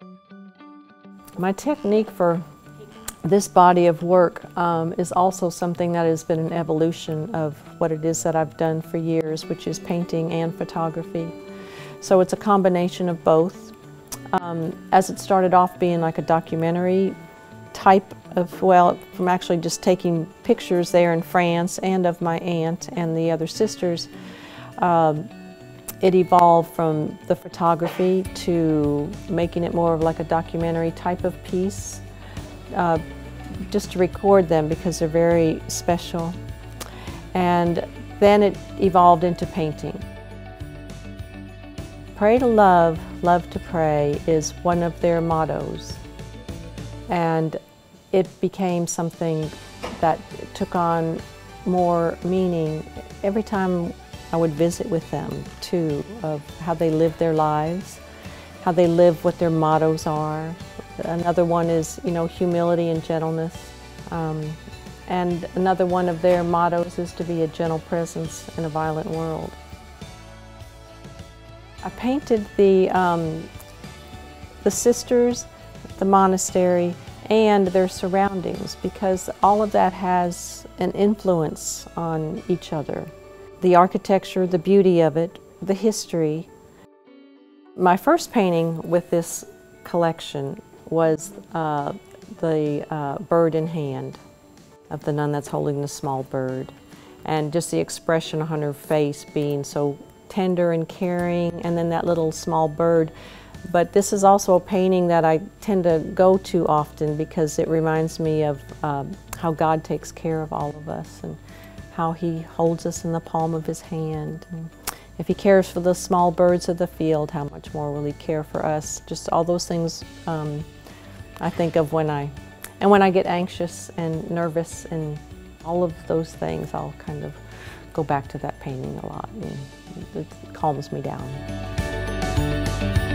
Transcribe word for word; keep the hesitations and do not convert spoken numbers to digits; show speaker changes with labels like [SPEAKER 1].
[SPEAKER 1] My technique for this body of work um, is also something that has been an evolution of what it is that I've done for years, which is painting and photography. So it's a combination of both. Um, as it started off being like a documentary type of, well, from actually just taking pictures there in France and of my aunt and the other sisters, um, it evolved from the photography to making it more of like a documentary type of piece, uh, just to record them because they're very special. And then it evolved into painting. Pray to love, love to pray is one of their mottos. And it became something that took on more meaning every time I would visit with them too, of how they live their lives, how they live what their mottos are. Another one is, you know, humility and gentleness. Um, and another one of their mottos is to be a gentle presence in a violent world. I painted the, um, the sisters, the monastery, and their surroundings because all of that has an influence on each other. The architecture, the beauty of it, the history. My first painting with this collection was uh, the uh, bird in hand of the nun that's holding the small bird, and just the expression on her face being so tender and caring, and then that little small bird. But this is also a painting that I tend to go to often because it reminds me of um, how God takes care of all of us and how He holds us in the palm of His hand. And if He cares for the small birds of the field, how much more will He care for us? Just all those things um, I think of when I, and when I get anxious and nervous and all of those things, I'll kind of go back to that painting a lot, and it calms me down.